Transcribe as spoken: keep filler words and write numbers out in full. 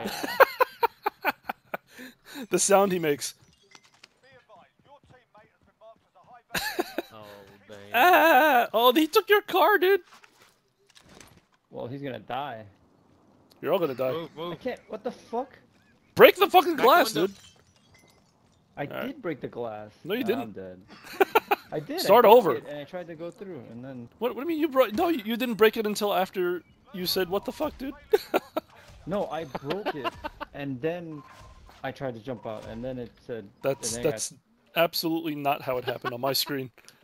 The sound he makes. Oh, dang. Ah! Oh, he took your car, dude. Well, he's gonna die. You're all gonna die. Move, I move. can't. What the fuck? Break the fucking Back the glass, window. dude. I All right. did break the glass. No, you Ah, didn't. I'm dead. I did. Start I broke over. It, and I tried to go through, and then. What, what do you mean you broke? No, you, you didn't break it until after you said, "What the fuck, dude?" No, I broke it, and then I tried to jump out, and then it said. That's and then I that's absolutely not how it happened on my screen.